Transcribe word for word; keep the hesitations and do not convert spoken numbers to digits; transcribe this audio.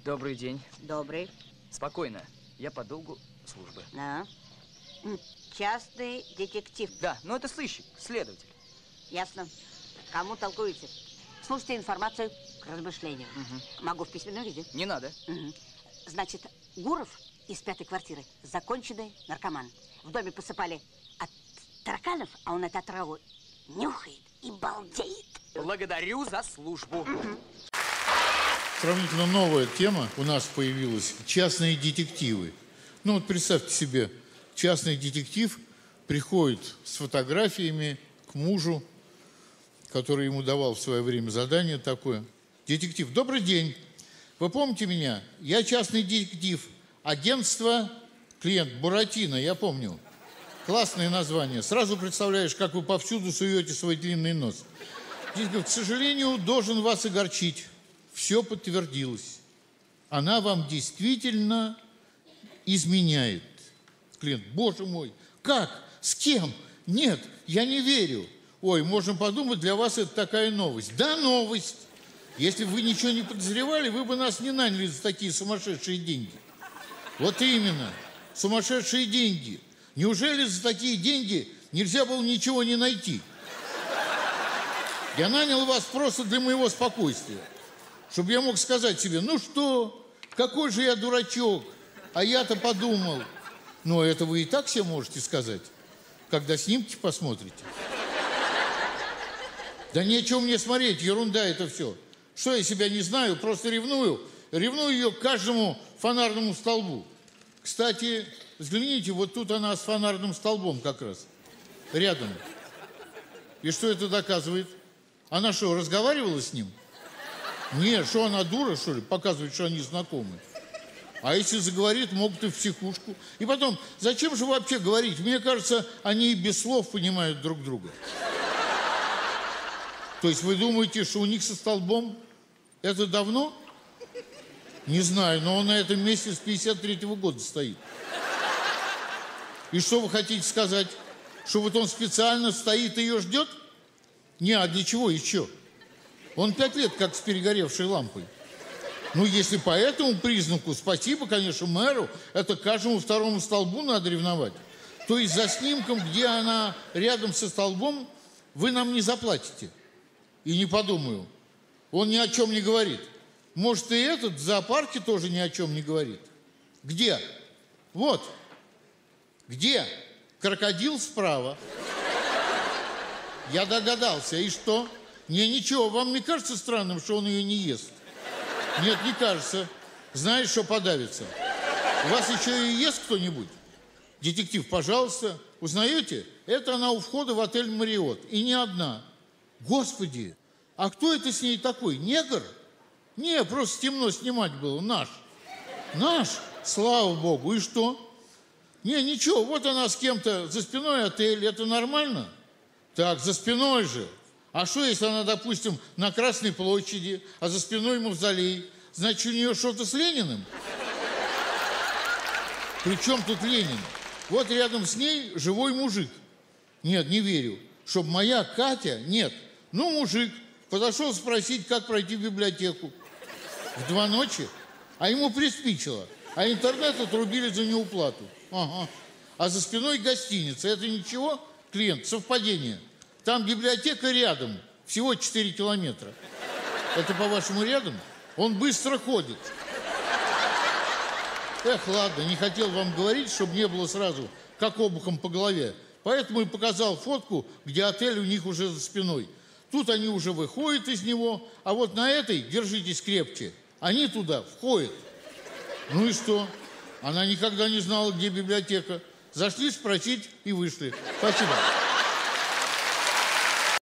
Добрый день. Добрый. Спокойно. Я по долгу службы. А? Частный детектив. Да, но это сыщик, следователь. Ясно. Кому толкуете? Слушайте информацию к размышлению. Угу. Могу в письменном виде? Не надо. Угу. Значит, Гуров из пятой квартиры законченный наркоман. В доме посыпали от тараканов, а он эту отраву нюхает и балдеет. Благодарю за службу. Угу. Сравнительно новая тема у нас появилась – частные детективы. Ну вот представьте себе, частный детектив приходит с фотографиями к мужу, который ему давал в свое время задание такое. Детектив, добрый день. Вы помните меня? Я частный детектив. Агентство, клиент, Буратино, я помню. Классное название. Сразу представляешь, как вы повсюду суете свой длинный нос. К сожалению, должен вас огорчить. Все подтвердилось. Она вам действительно изменяет. Клиент, боже мой, как? С кем? Нет, я не верю. Ой, можем подумать, для вас это такая новость. Да, новость. Если бы вы ничего не подозревали, вы бы нас не наняли за такие сумасшедшие деньги. Вот именно, сумасшедшие деньги. Неужели за такие деньги нельзя было ничего не найти? Я нанял вас просто для моего спокойствия. Чтобы я мог сказать себе, ну что, какой же я дурачок, а я-то подумал. Но это вы и так себе можете сказать, когда снимки посмотрите. Да нечего мне смотреть, ерунда это все. Что я себя не знаю, просто ревную. Ревную ее к каждому фонарному столбу. Кстати, взгляните, вот тут она с фонарным столбом как раз, рядом. И что это доказывает? Она что, разговаривала с ним? Нет, что она дура, что ли, показывает, что они знакомы. А если заговорит, могут и в психушку. И потом, зачем же вообще говорить? Мне кажется, они и без слов понимают друг друга. То есть вы думаете, что у них со столбом это давно? Не знаю, но он на этом месте с пятьдесят третьего года стоит. И что вы хотите сказать? Что вот он специально стоит и ее ждет? Не, а для чего еще? Он пять лет как с перегоревшей лампой. Ну, если по этому признаку, спасибо, конечно, мэру, это каждому второму столбу надо ревновать. То есть за снимком, где она рядом со столбом, вы нам не заплатите. И не подумаю. Он ни о чем не говорит. Может, и этот в зоопарке тоже ни о чем не говорит. Где? Вот. Где? Крокодил справа. Я догадался. И что? Не, ничего. Вам не кажется странным, что он ее не ест? Нет, не кажется. Знаешь, что подавится? У вас еще и ест кто-нибудь? Детектив, пожалуйста. Узнаете? Это она у входа в отель «Мариот». И не одна. Господи, а кто это с ней такой? Негр? Не, просто темно снимать было. Наш. Наш? Слава Богу. И что? Не, ничего. Вот она с кем-то за спиной отель. Это нормально? Так, за спиной же. А что, если она, допустим, на Красной площади, а за спиной мавзолей? Значит, у нее что-то с Лениным? Причем тут Ленин? Вот рядом с ней живой мужик. Нет, не верю. Чтоб моя Катя... Нет. Ну, мужик подошел спросить, как пройти в библиотеку. В два ночи. А ему приспичило. А интернет отрубили за неуплату. Ага. А за спиной гостиница. Это ничего? Клиент, совпадение. Там библиотека рядом. Всего четыре километра. Это, по-вашему, рядом? Он быстро ходит. Эх, ладно, не хотел вам говорить, чтобы не было сразу как обухом по голове. Поэтому и показал фотку, где отель у них уже за спиной. Тут они уже выходят из него, а вот на этой, держитесь крепче, они туда входят. Ну и что? Она никогда не знала, где библиотека. Зашли спросить и вышли. Спасибо.